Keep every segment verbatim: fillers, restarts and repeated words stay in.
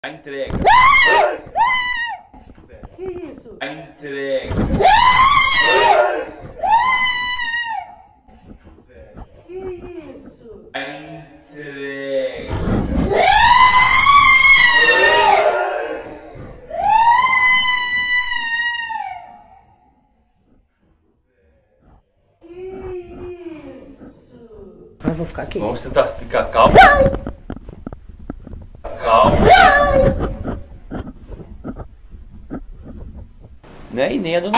A entrega. Que isso? A entrega. Que isso? A entrega. Que isso? Ah, eu vou ficar aqui. Vamos tentar ficar calmo. Calma. Né? E nem a dona...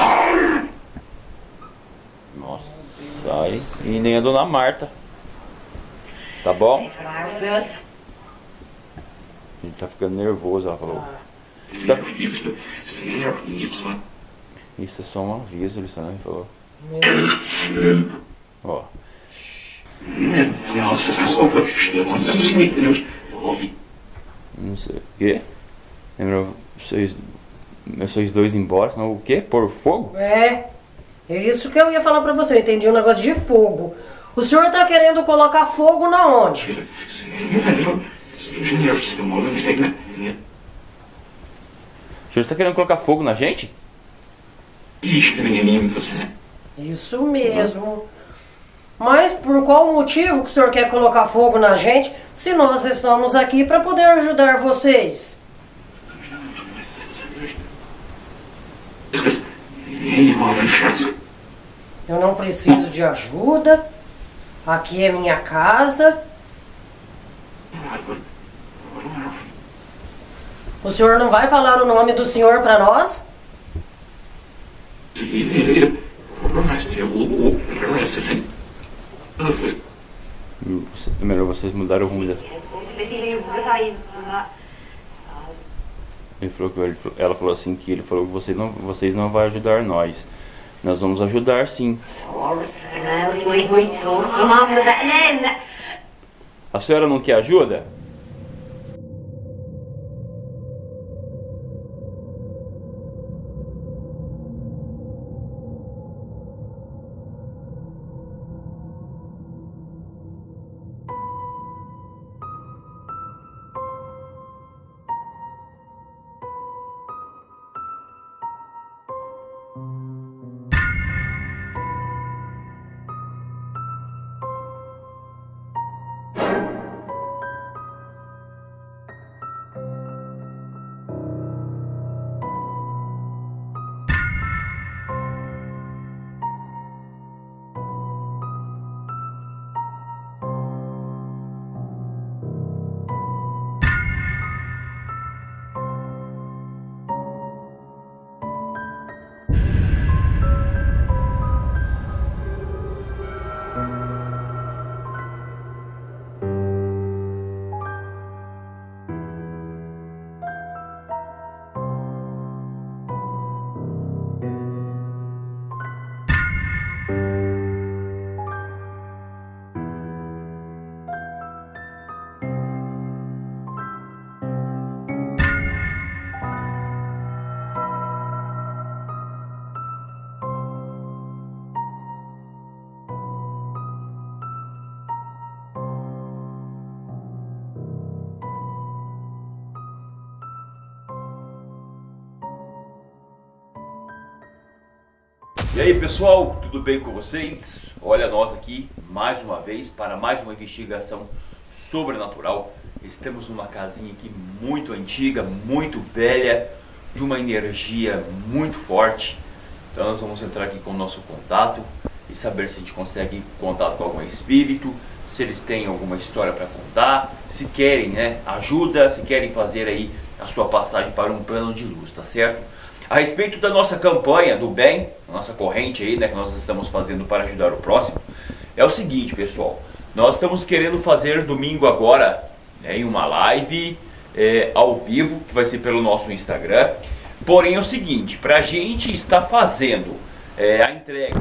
Nossa, sai. E nem a dona Marta. Tá bom? Ele tá ficando nervoso, ela falou. Tá... Isso é só um aviso, ele só não falou. Ó. Não sei o quê? Lembra vocês, vocês dois ir embora, senão o quê? Pôr fogo? É, é isso que eu ia falar pra você, eu entendi um negócio de fogo. O senhor tá querendo colocar fogo na onde? O senhor tá querendo colocar fogo na gente? Isso mesmo. Mas por qual motivo que o senhor quer colocar fogo na gente, se nós estamos aqui para poder ajudar vocês? Eu não preciso de ajuda. Aqui é minha casa. O senhor não vai falar o nome do senhor para nós? É melhor vocês mudarem o rumo dessa. Ele falou que ele, ela falou assim que ele falou que vocês não, vocês não vão ajudar nós. Nós vamos ajudar sim. A senhora não quer ajuda? E aí pessoal, tudo bem com vocês? Olha nós aqui mais uma vez para mais uma investigação sobrenatural. Estamos numa casinha aqui muito antiga, muito velha, de uma energia muito forte. Então nós vamos entrar aqui com o nosso contato e saber se a gente consegue contato com algum espírito, se eles têm alguma história para contar, se querem, né, ajuda, se querem fazer aí a sua passagem para um plano de luz, tá certo? A respeito da nossa campanha do bem, a nossa corrente aí, né, que nós estamos fazendo para ajudar o próximo, é o seguinte, pessoal. Nós estamos querendo fazer domingo agora, né, em uma live é, ao vivo, que vai ser pelo nosso Instagram. Porém é o seguinte, para a gente estar fazendo é, a entrega...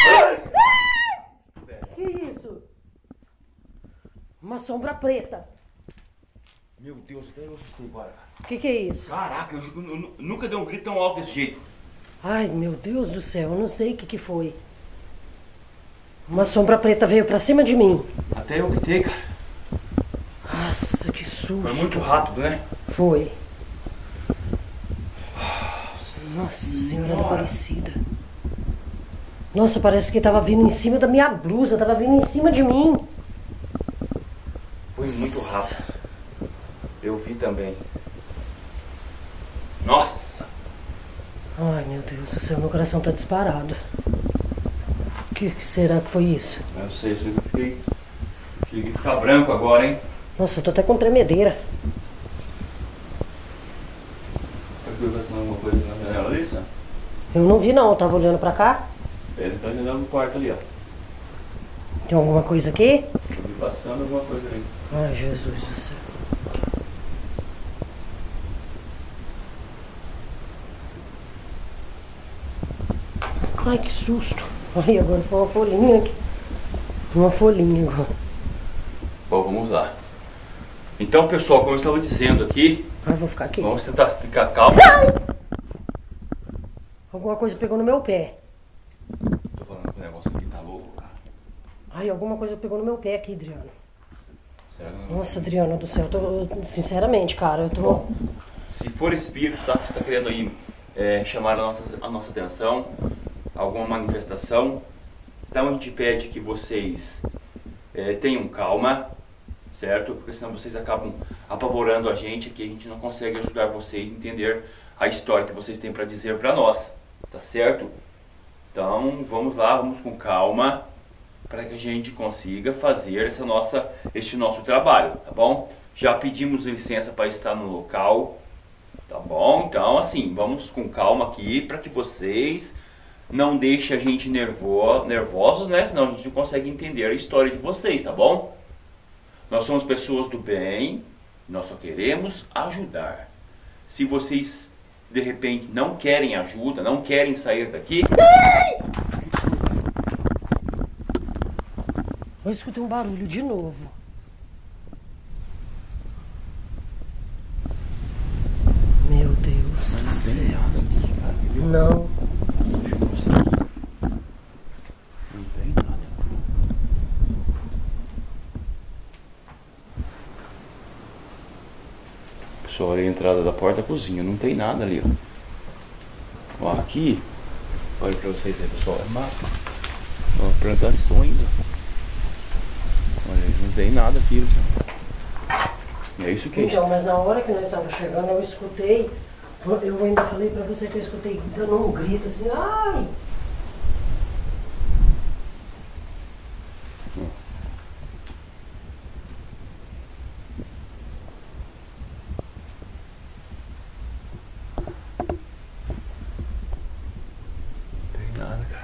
Que isso? Uma sombra preta. Meu Deus, até eu assustei agora. O que que é isso? Caraca, eu, eu, eu nunca dei um grito tão alto desse jeito. Ai, meu Deus do céu, eu não sei o que que foi. Uma sombra preta veio pra cima de mim. Até eu gritei, cara. Nossa, que susto. Foi muito rápido, né? Foi. Nossa Senhora da Aparecida. Nossa, parece que tava vindo em cima da minha blusa, tava vindo em cima de mim. Foi muito rápido. Eu vi também. Nossa! Ai, meu Deus do céu, meu coração tá disparado. O que, que será que foi isso? Eu sei, eu fiquei... Cheguei a ficar branco agora, hein? Nossa, eu tô até com tremedeira. Tá passando alguma coisa na janela ali, Sam? Eu não vi não, eu tava olhando pra cá. Ele tá olhando no quarto ali, ó. Tem alguma coisa aqui? Eu vi passando alguma coisa ali. Ai, Jesus do céu. Ai, que susto. Ai, agora foi uma folhinha aqui. Uma folhinha agora. Bom, vamos lá. Então, pessoal, como eu estava dizendo aqui... Ai, vou ficar aqui. Vamos tentar ficar calmo. Alguma coisa pegou no meu pé. Tô falando que o negócio aqui tá louco, cara. Ai, alguma coisa pegou no meu pé aqui, Adriano. Será que não... Nossa, Adriano do céu, eu tô, sinceramente, cara, eu tô... Bom, se for espírito, tá, que está querendo aí é, chamar a nossa, a nossa atenção, alguma manifestação, então a gente pede que vocês é, tenham calma, certo? Porque senão vocês acabam apavorando a gente, que a gente não consegue ajudar vocês a entender a história que vocês têm para dizer para nós, tá certo? Então vamos lá, vamos com calma, para que a gente consiga fazer essa nossa, este nosso trabalho, tá bom? Já pedimos licença para estar no local, tá bom? Então assim, vamos com calma aqui, para que vocês não deixem a gente nervo, nervosos, né? Senão a gente não consegue entender a história de vocês, tá bom? Nós somos pessoas do bem, nós só queremos ajudar. Se vocês, de repente, não querem ajuda, não querem sair daqui... Eu escutei um barulho de novo. Meu Deus do céu. Não. Não tem nada. Pessoal, olha a entrada da porta da cozinha. Não tem nada ali, ó. Ó, aqui. Olha pra vocês aí, pessoal. É mapa. Ó, plantações, ó. Olha, não tem nada aqui. É isso que é isso. Então, mas na hora que nós estávamos chegando, eu escutei, eu ainda falei pra você que eu escutei dando um grito assim, ai! Hum. Não tem nada, cara.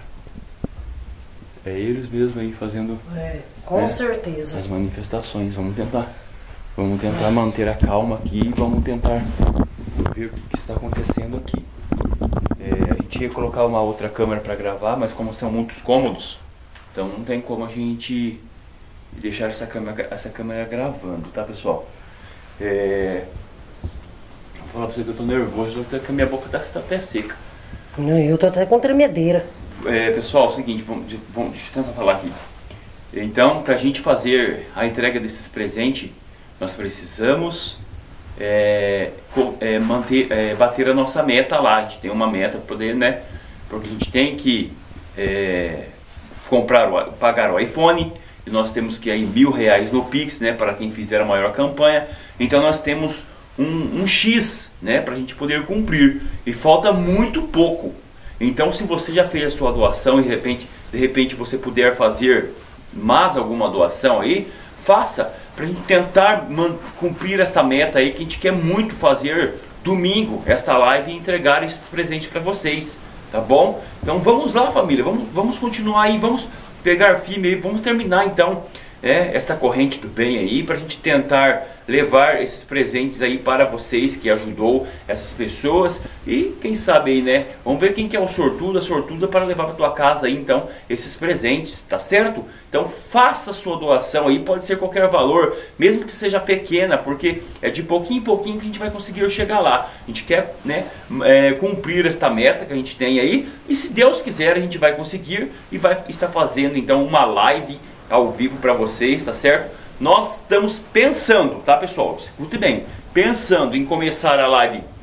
É eles mesmo aí fazendo... É, com né, certeza. as manifestações. Vamos tentar. Vamos tentar manter a calma aqui e vamos tentar ver o que, que está acontecendo aqui. É, a gente ia colocar uma outra câmera para gravar, mas como são muitos cômodos, então não tem como a gente deixar essa câmera, essa câmera gravando, tá, pessoal? É, vou falar pra você que eu tô nervoso, até que a minha boca tá, tá até seca. Não, eu tô até com tremedeira. É, pessoal, é o seguinte, vamos, vamos, deixa eu tentar falar aqui. Então, para a gente fazer a entrega desses presentes, nós precisamos é, é, manter, é, bater a nossa meta lá. A gente tem uma meta para poder, né? Porque a gente tem que é, comprar, o, pagar o iPhone, e nós temos que ir mil reais no Pix, né? Para quem fizer a maior campanha. Então nós temos um, um X, né? Para a gente poder cumprir. E falta muito pouco. Então, se você já fez a sua doação e de repente, de repente você puder fazer mais alguma doação aí, faça para a gente tentar cumprir esta meta aí que a gente quer muito fazer domingo, esta live, e entregar esses presentes para vocês, tá bom? Então vamos lá, família, vamos, vamos continuar aí, vamos pegar firme aí, vamos terminar então é, esta corrente do bem aí, para a gente tentar levar esses presentes aí para vocês que ajudou essas pessoas e quem sabe aí, né? Vamos ver quem que é o sortudo, a sortuda para levar para tua casa aí então esses presentes, tá certo? Então faça a sua doação aí, pode ser qualquer valor, mesmo que seja pequena, porque é de pouquinho em pouquinho que a gente vai conseguir chegar lá. A gente quer, né, é, cumprir esta meta que a gente tem aí e se Deus quiser a gente vai conseguir e vai estar fazendo então uma live ao vivo para vocês, tá certo? Nós estamos pensando, tá, pessoal? Escute bem, pensando em começar a live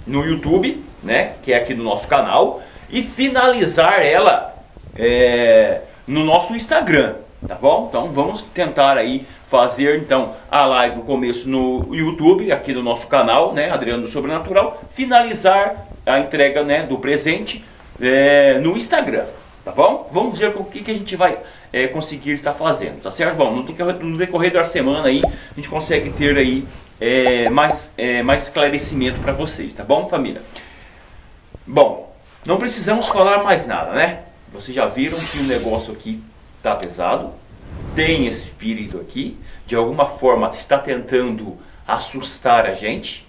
no YouTube, né, que é aqui no nosso canal, e finalizar ela é, no nosso Instagram, tá bom? Então vamos tentar aí fazer então a live, o começo no YouTube, aqui no nosso canal, né, Adriano do Sobrenatural, finalizar a entrega, né, do presente é, no Instagram, tá bom? Vamos ver o que, que a gente vai é, conseguir estar fazendo, tá certo? Bom, no decorrer, no decorrer da semana aí, a gente consegue ter aí é, mais, é, mais esclarecimento para vocês, tá bom, família? Bom, não precisamos falar mais nada, né? Vocês já viram que o negócio aqui tá pesado, tem esse espírito aqui, de alguma forma está tentando assustar a gente.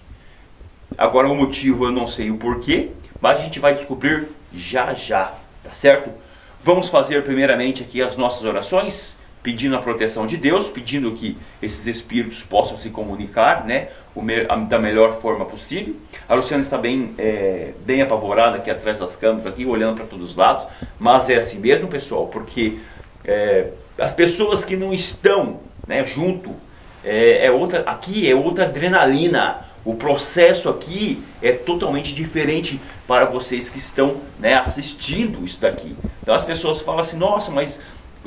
Agora o motivo eu não sei o porquê, mas a gente vai descobrir já já, tá certo? Vamos fazer primeiramente aqui as nossas orações, pedindo a proteção de Deus, pedindo que esses espíritos possam se comunicar, né, o me a, da melhor forma possível. A Luciana está bem, é, bem apavorada aqui atrás das câmeras, aqui, olhando para todos os lados, mas é assim mesmo, pessoal, porque é, as pessoas que não estão, né, junto, é, é outra, aqui é outra adrenalina. O processo aqui é totalmente diferente para vocês que estão, né, assistindo isso daqui. Então as pessoas falam assim, nossa, mas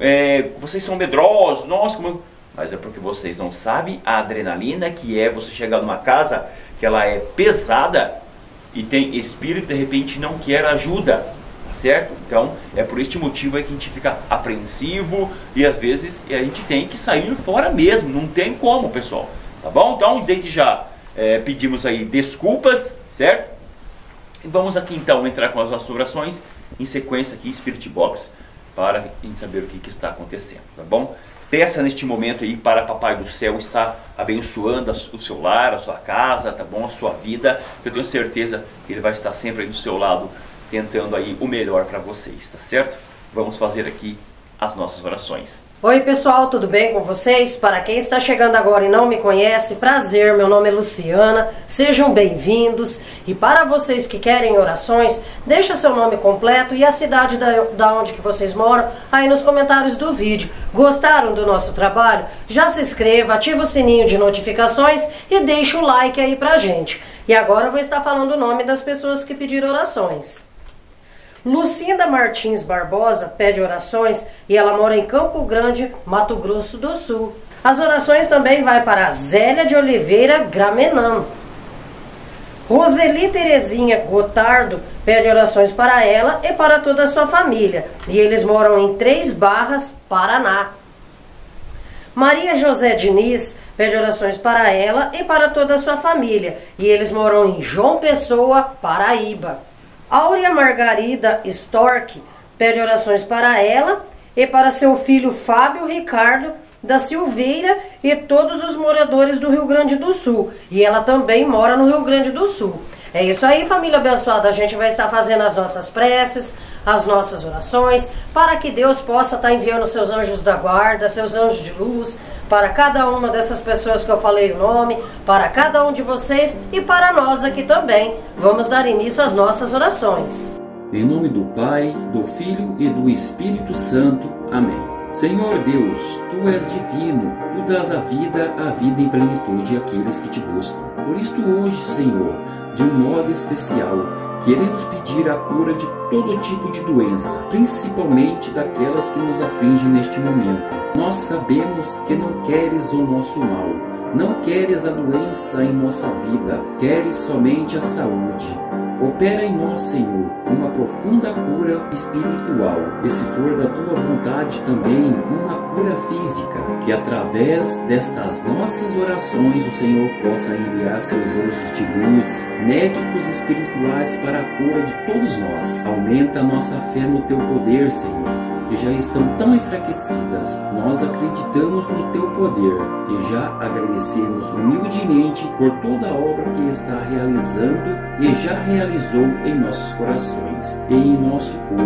é, vocês são medrosos, nossa, como... mas é porque vocês não sabem a adrenalina que é você chegar numa casa que ela é pesada e tem espírito, de repente não quer ajuda, tá certo? Então é por este motivo aí que a gente fica apreensivo e às vezes a gente tem que sair fora mesmo, não tem como, pessoal, tá bom? Então desde já é, pedimos aí desculpas, certo? E vamos aqui então entrar com as nossas orações em sequência aqui, Spirit Box, para a gente saber o que, que está acontecendo, tá bom? Peça neste momento aí para Papai do Céu estar abençoando o seu lar, a sua casa, tá bom? A sua vida, eu tenho certeza que Ele vai estar sempre aí do seu lado, tentando aí o melhor para vocês, tá certo? Vamos fazer aqui as nossas orações. Oi pessoal, tudo bem com vocês? Para quem está chegando agora e não me conhece, prazer, meu nome é Luciana, sejam bem-vindos. E para vocês que querem orações, deixa seu nome completo e a cidade da, da onde que vocês moram aí nos comentários do vídeo. Gostaram do nosso trabalho? Já se inscreva, ativa o sininho de notificações e deixa o like aí pra gente. E agora eu vou estar falando o nome das pessoas que pediram orações. Lucinda Martins Barbosa pede orações e ela mora em Campo Grande, Mato Grosso do Sul. As orações também vai para Zélia de Oliveira Gramenão. Roseli Terezinha Gotardo pede orações para ela e para toda a sua família. E eles moram em Três Barras, Paraná. Maria José Diniz pede orações para ela e para toda a sua família. E eles moram em João Pessoa, Paraíba. Áurea Margarida Stork pede orações para ela e para seu filho Fábio Ricardo da Silveira e todos os moradores do Rio Grande do Sul. E ela também mora no Rio Grande do Sul. É isso aí, família abençoada. A gente vai estar fazendo as nossas preces, as nossas orações, para que Deus possa estar enviando seus anjos da guarda, seus anjos de luz, para cada uma dessas pessoas que eu falei o nome, para cada um de vocês e para nós aqui também. Vamos dar início às nossas orações. Em nome do Pai, do Filho e do Espírito Santo. Amém. Senhor Deus, Tu és divino, Tu dás a vida, a vida em plenitude àqueles que Te buscam. Por isto hoje, Senhor, de um modo especial, queremos pedir a cura de todo tipo de doença, principalmente daquelas que nos afligem neste momento. Nós sabemos que não queres o nosso mal, não queres a doença em nossa vida, queres somente a saúde. Opera em nós, Senhor, uma profunda cura espiritual, e se for da Tua vontade também, uma cura física, que através destas nossas orações o Senhor possa enviar seus anjos de luz, médicos espirituais para a cura de todos nós. Aumenta a nossa fé no Teu poder, Senhor, que já estão tão enfraquecidas. Nós acreditamos no Teu poder e já agradecemos humildemente por toda a obra que está realizando e já realizou em nossos corações e em nosso corpo.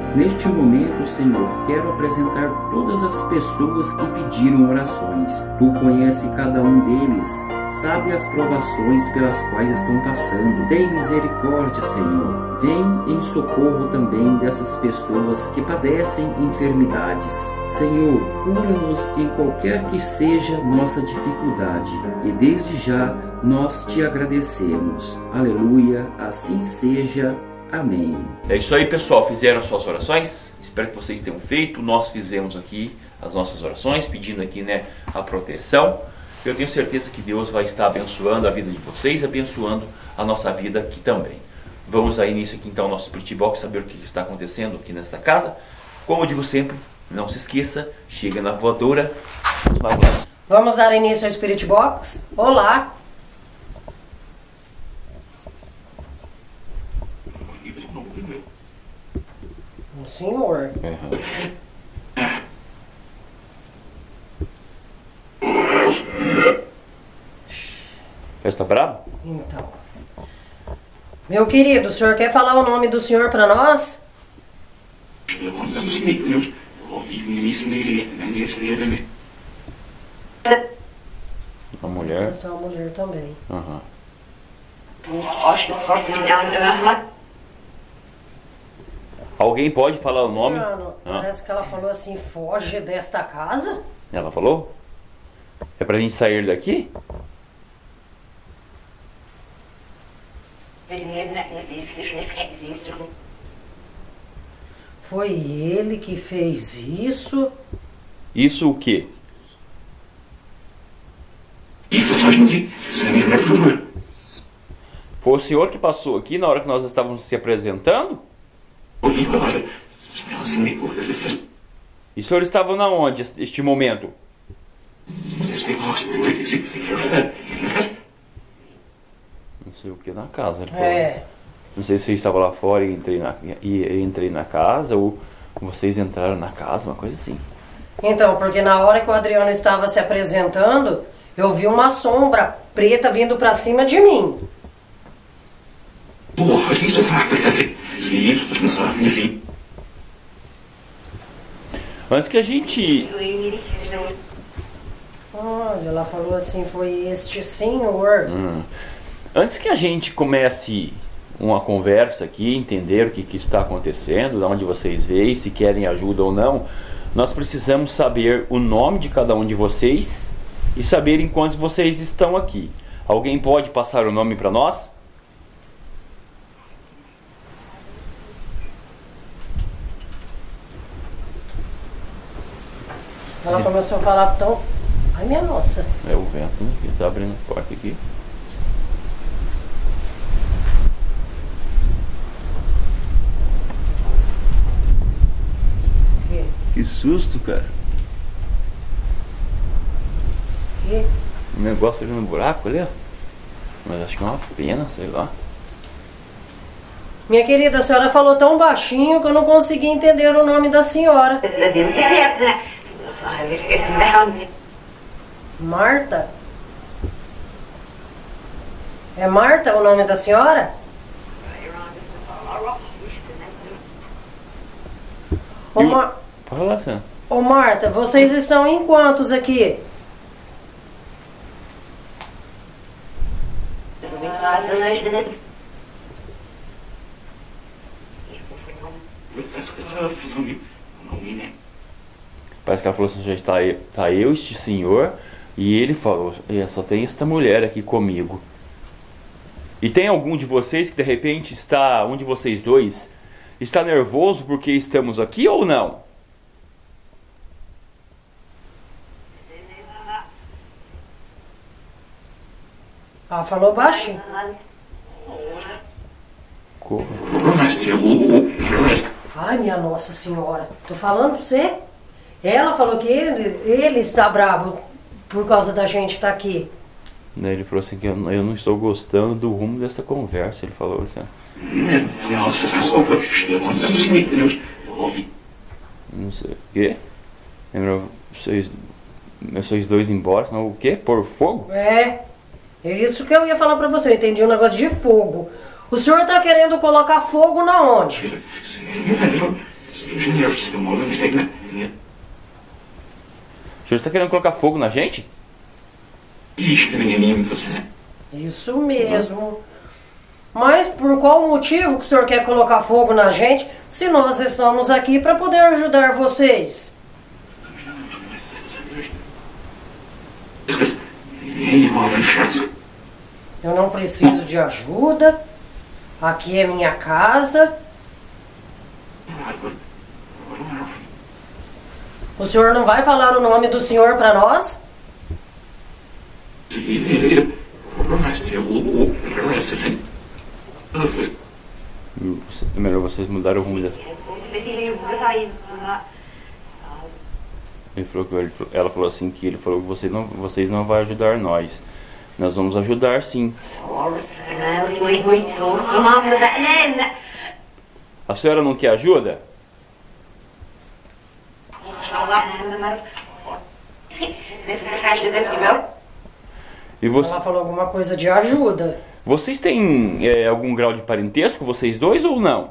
Neste momento, Senhor, quero apresentar todas as pessoas que pediram orações. Tu conheces cada um deles, sabe as provações pelas quais estão passando. Tem misericórdia, Senhor. Vem em socorro também dessas pessoas que padecem enfermidades. Senhor, cura-nos em qualquer que seja nossa dificuldade. E desde já nós te agradecemos. Aleluia, assim seja. Amém. É isso aí, pessoal. Fizeram suas orações? Espero que vocês tenham feito. Nós fizemos aqui as nossas orações, pedindo aqui, né, a proteção. Eu tenho certeza que Deus vai estar abençoando a vida de vocês, abençoando a nossa vida aqui também. Vamos aí nisso aqui então, nosso Spirit Box, saber o que está acontecendo aqui nesta casa. Como eu digo sempre, não se esqueça, chega na voadora. Vamos, Vamos dar início ao Spirit Box? Olá! O senhor. Uhum. Você está bravo? Então. Meu querido, o senhor quer falar o nome do senhor para nós? Uma mulher. Essa é uma mulher também. Uhum. Alguém pode falar o nome? Mano, Ah. parece que ela falou assim, foge desta casa? Ela falou? É pra gente sair daqui? Foi ele que fez isso? Isso o quê? Foi o senhor que passou aqui na hora que nós estávamos se apresentando? E o senhor estava na onde este momento? Não sei o que, na casa. Ele falou. É. Não sei se eu estava lá fora e entrei na, e entrei na casa, ou vocês entraram na casa, uma coisa assim. Então, porque na hora que o Adriano estava se apresentando, eu vi uma sombra preta vindo pra cima de mim. Antes que a gente... Olha, ela falou assim, foi este senhor. Hum. Antes que a gente comece uma conversa aqui, entender o que, que está acontecendo, de onde vocês veem, se querem ajuda ou não, nós precisamos saber o nome de cada um de vocês e saber em quantos vocês estão aqui. Alguém pode passar o nome para nós? Ela começou a falar tão... Ai, minha nossa. É o vento, né, que está abrindo a porta aqui. Que? Que susto, cara. Que? O negócio ali no buraco ali, ó. Mas acho que é uma pena, sei lá. Minha querida, a senhora falou tão baixinho que eu não consegui entender o nome da senhora. Marta? É Marta o nome da senhora? Ô, Mar... Pode falar, Sam. Ô Marta, vocês estão em quantos aqui? Parece que ela falou assim, já está eu, tá eu, este senhor, e ele falou, é, só tem esta mulher aqui comigo. E tem algum de vocês que de repente está, um de vocês dois, está nervoso porque estamos aqui ou não? Ela falou baixinho. Como? Ai, minha Nossa Senhora. Tô falando pra você. Ela falou que ele, ele está bravo por causa da gente estar aqui. Daí ele falou assim que eu, eu não estou gostando do rumo dessa conversa. Ele falou assim. Não sei o quê? Lembra vocês, vocês dois embora, senão o quê? Por fogo? É. É isso que eu ia falar pra você. Eu entendi um negócio de fogo. O senhor tá querendo colocar fogo na onde? O senhor está querendo colocar fogo na gente? Isso mesmo. Mas por qual motivo que o senhor quer colocar fogo na gente se nós estamos aqui para poder ajudar vocês? Eu não preciso de ajuda. Aqui é minha casa. O senhor não vai falar o nome do senhor para nós? É melhor vocês mudarem o rumo dessa. Ele falou que ele, ela falou assim que ele falou que vocês não, vocês não vão ajudar nós. Nós vamos ajudar sim. A senhora não quer ajuda? E você... Ela falou alguma coisa de ajuda. Vocês têm é, algum grau de parentesco, vocês dois, ou não?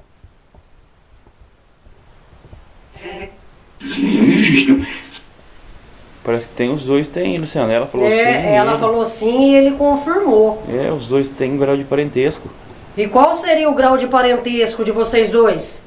Parece que tem, os dois tem, Luciana. Ela falou é, sim. Ela ele... falou sim e ele confirmou. É, os dois têm grau de parentesco. E qual seria o grau de parentesco de vocês dois?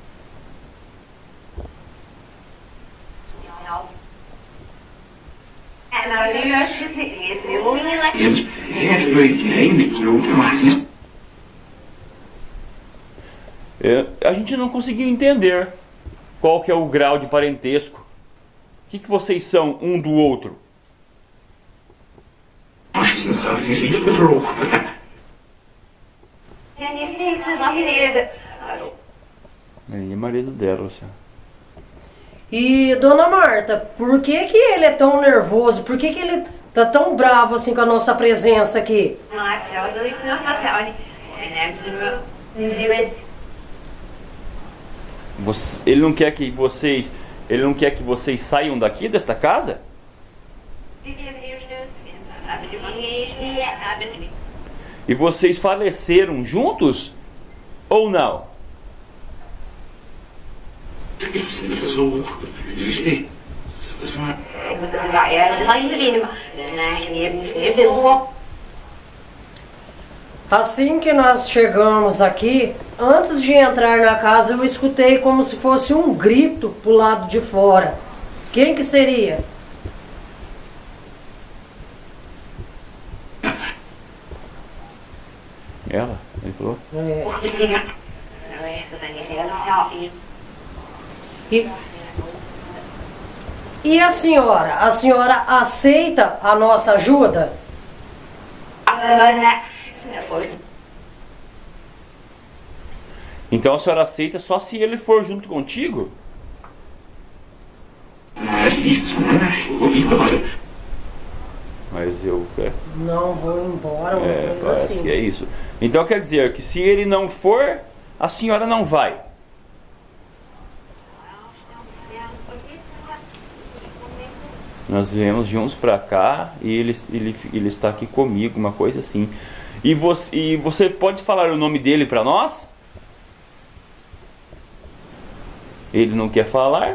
É, a gente não conseguiu entender qual que é o grau de parentesco. O que, que vocês são um do outro? Ele é marido dela, Luciana. E, dona Marta, por que que ele é tão nervoso? Por que que ele tá tão bravo assim com a nossa presença aqui? Você, ele não quer que vocês, ele não quer que vocês saiam daqui desta casa? E vocês faleceram juntos ou não? Assim que nós chegamos aqui, antes de entrar na casa, eu escutei como se fosse um grito pro lado de fora. Quem que seria? Ela? Ele falou? É. E, e a senhora? A senhora aceita a nossa ajuda? Então a senhora aceita só se ele for junto contigo? Mas eu... É, Não vou embora, uma é, coisa parece assim. que é isso. Então quer dizer que se ele não for, a senhora não vai. Nós viemos juntos pra cá e ele, ele, ele está aqui comigo, uma coisa assim. E você, e você pode falar o nome dele pra nós? Ele não quer falar?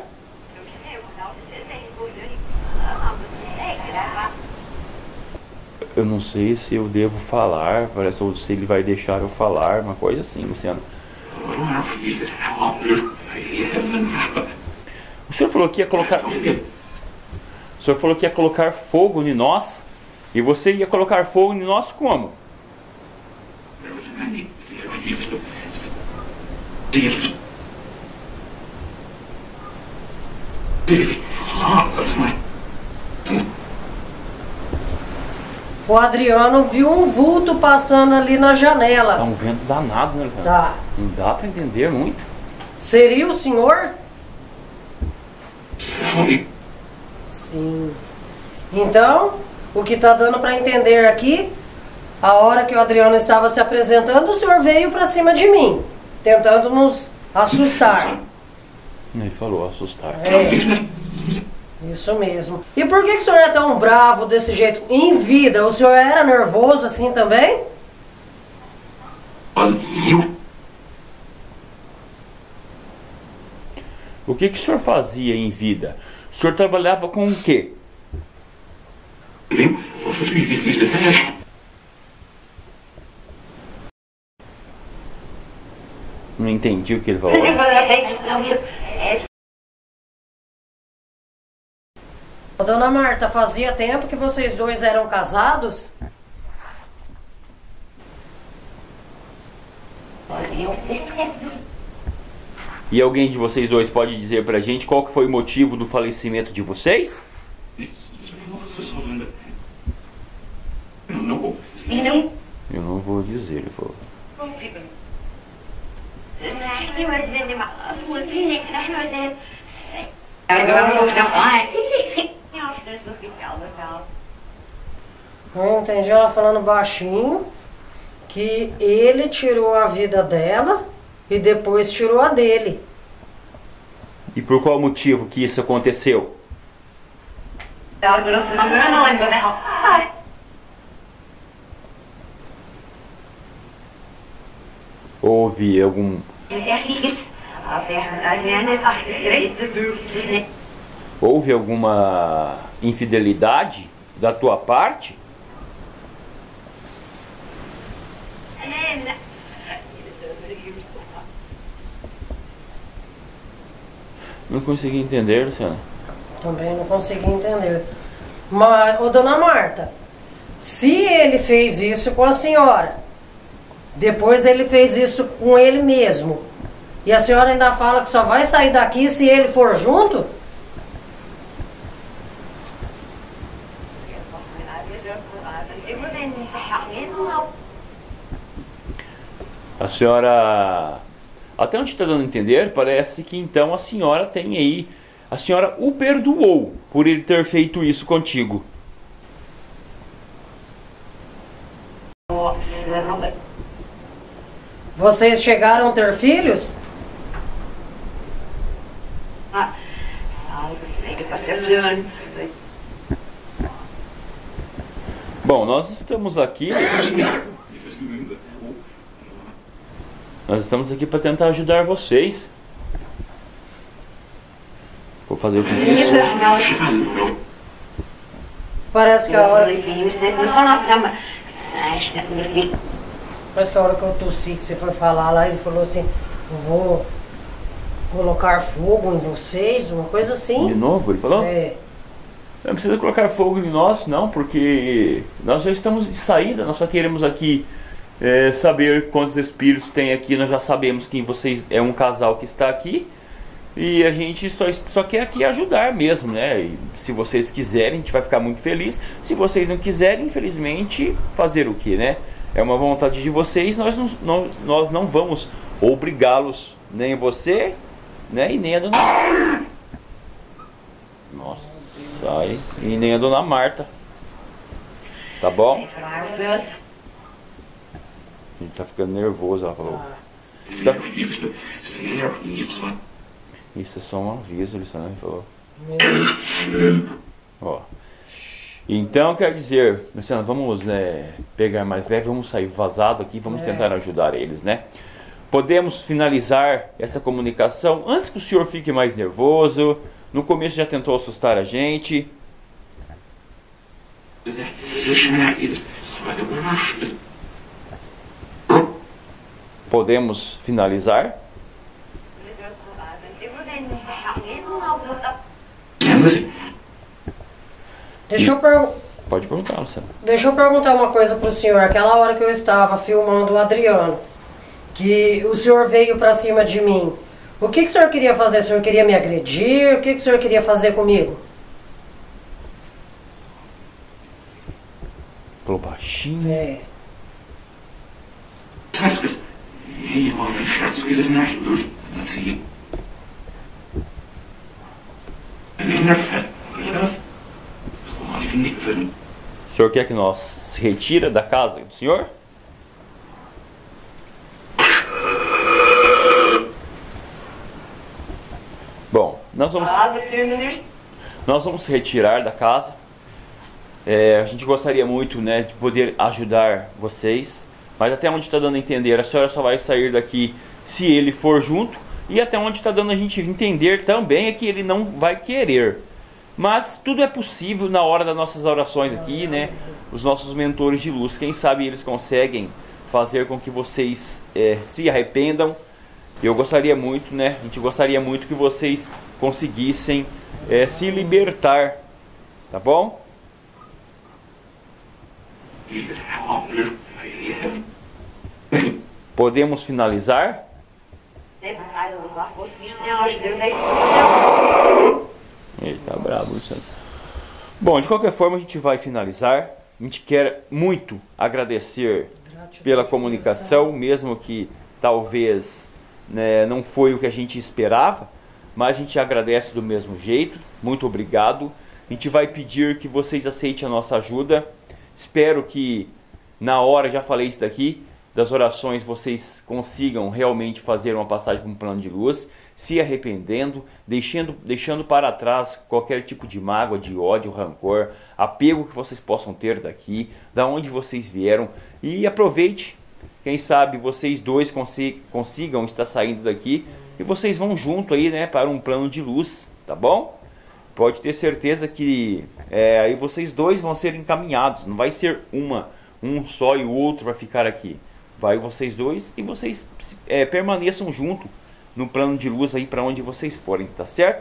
Eu não sei se eu devo falar, parece, ou se ele vai deixar eu falar, uma coisa assim, Luciano. O senhor falou que ia colocar... O senhor falou que ia colocar fogo em nós, e você ia colocar fogo em nós como? O Adriano viu um vulto passando ali na janela. Tá um vento danado, né, Luciano? Tá. Não dá pra entender muito. Seria o senhor? Sim. Então, o que tá dando pra entender aqui, a hora que o Adriano estava se apresentando, o senhor veio pra cima de mim, tentando nos assustar. Ele falou assustar. É. Isso mesmo. E por que, que o senhor é tão bravo desse jeito? Em vida, o senhor era nervoso assim também? O que, que o senhor fazia em vida? O senhor trabalhava com o quê? Não entendi o que ele falou. Ô, dona Marta, fazia tempo que vocês dois eram casados? E alguém de vocês dois pode dizer pra gente qual que foi o motivo do falecimento de vocês? Eu não vou dizer, ele falou. Eu entendi ela falando baixinho que ele tirou a vida dela e depois tirou a dele. E por qual motivo que isso aconteceu? Houve algum... Houve alguma infidelidade da tua parte? Não consegui entender, Luciana. Também não consegui entender. Mas, ô dona Marta, se ele fez isso com a senhora, depois ele fez isso com ele mesmo, e a senhora ainda fala que só vai sair daqui se ele for junto? A senhora... Até onde está dando a entender, parece que então a senhora tem aí... A senhora o perdoou por ele ter feito isso contigo. Vocês chegaram a ter filhos? Bom, nós estamos aqui... Nós estamos aqui para tentar ajudar vocês. Vou fazer o que... Parece que a hora... Parece que a hora que eu tossi, que você foi falar lá, ele falou assim, eu vou colocar fogo em vocês, uma coisa assim. De novo, ele falou? É. Não precisa colocar fogo em nós, não, porque nós já estamos de saída, nós só queremos aqui é, saber quantos espíritos tem aqui, nós já sabemos que vocês é um casal que está aqui. E a gente só, só quer aqui ajudar mesmo, né? E se vocês quiserem, a gente vai ficar muito feliz. Se vocês não quiserem, infelizmente, fazer o que, né? É uma vontade de vocês, nós não, não, nós não vamos obrigá-los, nem você, né? E nem a dona... Nossa, sai. E nem a dona Marta. Tá bom? A gente tá ficando nervoso, ela falou. Tá... Isso é só um aviso, Luciana falou. Ó. Então, quer dizer, Luciana, vamos né, pegar mais leve, vamos sair vazado aqui, vamos é. tentar ajudar eles, né? Podemos finalizar essa comunicação antes que o senhor fique mais nervoso. No começo já tentou assustar a gente. Podemos finalizar? Deixa eu perguntar. Pode perguntar, Luciana. Deixa eu perguntar uma coisa pro senhor. Aquela hora que eu estava filmando o Adriano, que o senhor veio pra cima de mim, o que, que o senhor queria fazer? O senhor queria me agredir? O que, que o senhor queria fazer comigo? Falou baixinho. É. O senhor quer que nós se retira da casa do senhor? Bom, nós vamos nós vamos se retirar da casa. É, a gente gostaria muito, né, de poder ajudar vocês, mas até onde está dando a entender, a senhora só vai sair daqui se ele for junto. E até onde está dando a gente entender também é que ele não vai querer. Mas tudo é possível na hora das nossas orações aqui, né? Os nossos mentores de luz, quem sabe eles conseguem fazer com que vocês é, se arrependam. Eu gostaria muito, né? A gente gostaria muito que vocês conseguissem é, se libertar, tá bom? Podemos finalizar? Ele tá bravo, Luciano. Bom, de qualquer forma a gente vai finalizar. A gente quer muito agradecer pela comunicação, mesmo que talvez, né, não foi o que a gente esperava, mas a gente agradece do mesmo jeito. Muito obrigado. A gente vai pedir que vocês aceitem a nossa ajuda. Espero que na hora, já falei isso daqui, das orações vocês consigam realmente fazer uma passagem para um plano de luz, se arrependendo, deixando, deixando para trás qualquer tipo de mágoa, de ódio, rancor, apego que vocês possam ter daqui, da onde vocês vieram, e aproveite, quem sabe vocês dois consi consigam estar saindo daqui e vocês vão junto aí, né, para um plano de luz, tá bom? Pode ter certeza que é, aí vocês dois vão ser encaminhados, não vai ser uma, um só e o outro vai ficar aqui. Vai vocês dois e vocês é, permaneçam junto no plano de luz aí para onde vocês forem, tá certo?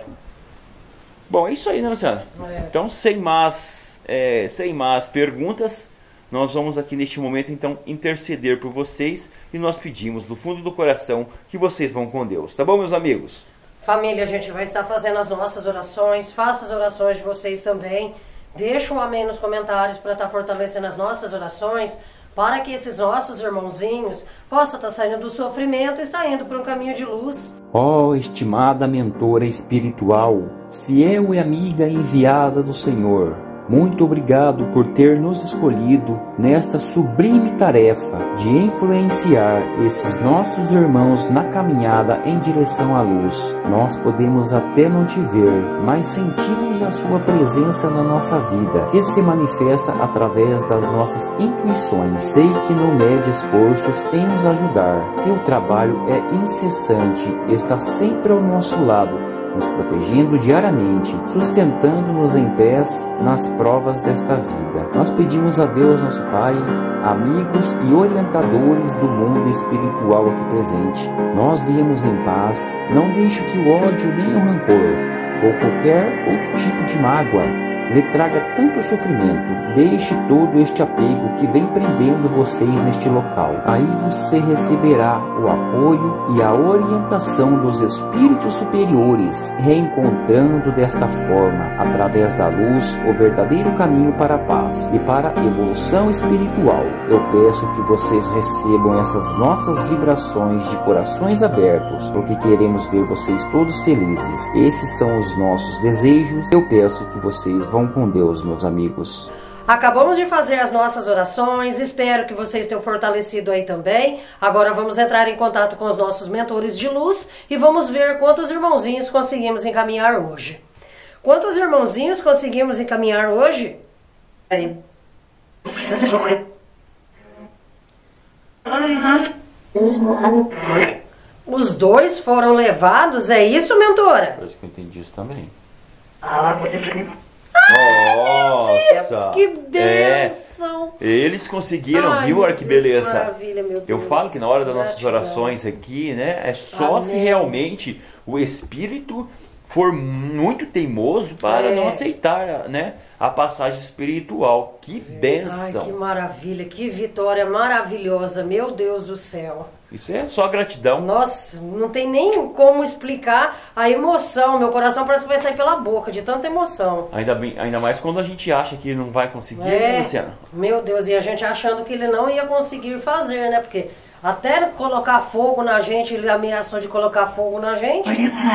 Bom, é isso aí, né, Luciana? É. Então, sem mais, é, sem mais perguntas, nós vamos aqui neste momento, então, interceder por vocês e nós pedimos do fundo do coração que vocês vão com Deus, tá bom, meus amigos? Família, a gente vai estar fazendo as nossas orações, faça as orações de vocês também, deixa um amém nos comentários para estar fortalecendo as nossas orações, para que esses nossos irmãozinhos possam estar saindo do sofrimento e estar indo para um caminho de luz. Ó estimada mentora espiritual, fiel e amiga enviada do Senhor, muito obrigado por ter nos escolhido nesta sublime tarefa de influenciar esses nossos irmãos na caminhada em direção à luz. Nós podemos até não te ver, mas sentimos a sua presença na nossa vida, que se manifesta através das nossas intuições. Sei que não mede esforços em nos ajudar. Teu trabalho é incessante, está sempre ao nosso lado, nos protegendo diariamente, sustentando-nos em pés nas provas desta vida. Nós pedimos a Deus, nosso Pai, amigos e orientadores do mundo espiritual aqui presente. Nós viemos em paz, não deixe que o ódio nem o rancor, ou qualquer outro tipo de mágoa, lhe traga tanto sofrimento. Deixe todo este apego que vem prendendo vocês neste local. Aí você receberá o apoio e a orientação dos espíritos superiores, reencontrando desta forma, através da luz, o verdadeiro caminho para a paz e para a evolução espiritual. Eu peço que vocês recebam essas nossas vibrações de corações abertos, porque queremos ver vocês todos felizes. Esses são os nossos desejos. Eu peço que vocês vão com Deus, meus amigos. Acabamos de fazer as nossas orações, espero que vocês tenham fortalecido aí também. Agora vamos entrar em contato com os nossos mentores de luz e vamos ver quantos irmãozinhos conseguimos encaminhar hoje. Quantos irmãozinhos conseguimos encaminhar hoje? Os dois foram levados, é isso, mentora? Acho que eu entendi isso também. Nossa, que bênção! É, eles conseguiram, Ai, viu, olha que Deus, beleza. Que maravilha, meu Deus. Eu falo que na hora das nossas Gratidão. orações aqui, né, é só Amém. se realmente o espírito for muito teimoso para É. não aceitar, né, a passagem espiritual. Que bênção! Ai, que maravilha, que vitória maravilhosa, meu Deus do céu. Isso é só gratidão. Nossa, não tem nem como explicar a emoção. Meu coração parece que vai sair pela boca, de tanta emoção. Ainda, bem, ainda mais quando a gente acha que não vai conseguir, É, né, Luciana? meu Deus, e a gente achando que ele não ia conseguir fazer, né? Porque até colocar fogo na gente, ele ameaçou de colocar fogo na gente.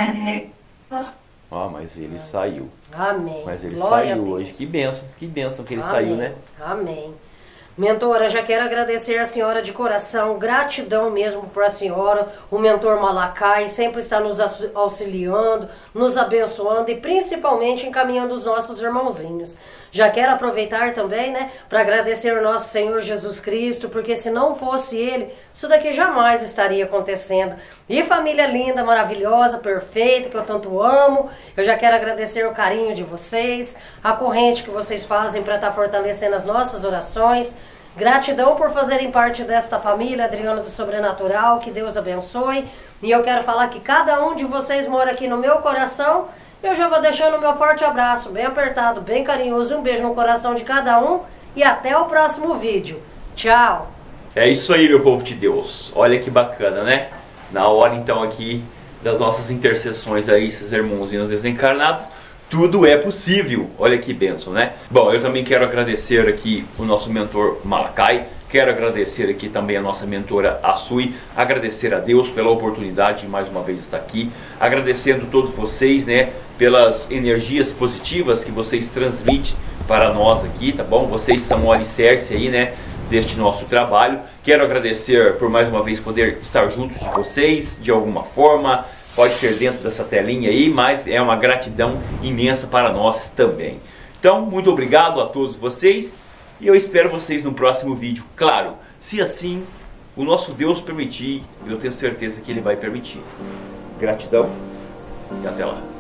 Ah, mas ele saiu. Amém. Mas ele Glória a saiu Deus. hoje. Que bênção, que bênção que ele Amém. saiu, né? Amém. Mentora, já quero agradecer a senhora de coração, gratidão mesmo para a senhora, o mentor Malakai, sempre está nos auxiliando, nos abençoando e principalmente encaminhando os nossos irmãozinhos. Já quero aproveitar também, né, para agradecer ao nosso Senhor Jesus Cristo, porque se não fosse Ele, isso daqui jamais estaria acontecendo. E família linda, maravilhosa, perfeita, que eu tanto amo, eu já quero agradecer o carinho de vocês, a corrente que vocês fazem para estar fortalecendo as nossas orações. Gratidão por fazerem parte desta família, Adriana do Sobrenatural, que Deus abençoe. E eu quero falar que cada um de vocês mora aqui no meu coração. Eu já vou deixando o meu forte abraço, bem apertado, bem carinhoso. Um beijo no coração de cada um e até o próximo vídeo. Tchau! É isso aí, meu povo de Deus. Olha que bacana, né? Na hora então aqui das nossas intercessões aí, esses irmãozinhos desencarnados, tudo é possível. Olha que bênção, né? Bom, eu também quero agradecer aqui o nosso mentor Malakai. Quero agradecer aqui também a nossa mentora Asui. Agradecer a Deus pela oportunidade de mais uma vez estar aqui. Agradecendo todos vocês, né? Pelas energias positivas que vocês transmitem para nós aqui, tá bom? Vocês são o alicerce aí, né? Deste nosso trabalho. Quero agradecer por mais uma vez poder estar juntos de vocês, de alguma forma. Pode ser dentro dessa telinha aí, mas é uma gratidão imensa para nós também. Então, muito obrigado a todos vocês e eu espero vocês no próximo vídeo. Claro, se assim o nosso Deus permitir, eu tenho certeza que Ele vai permitir. Gratidão e até lá.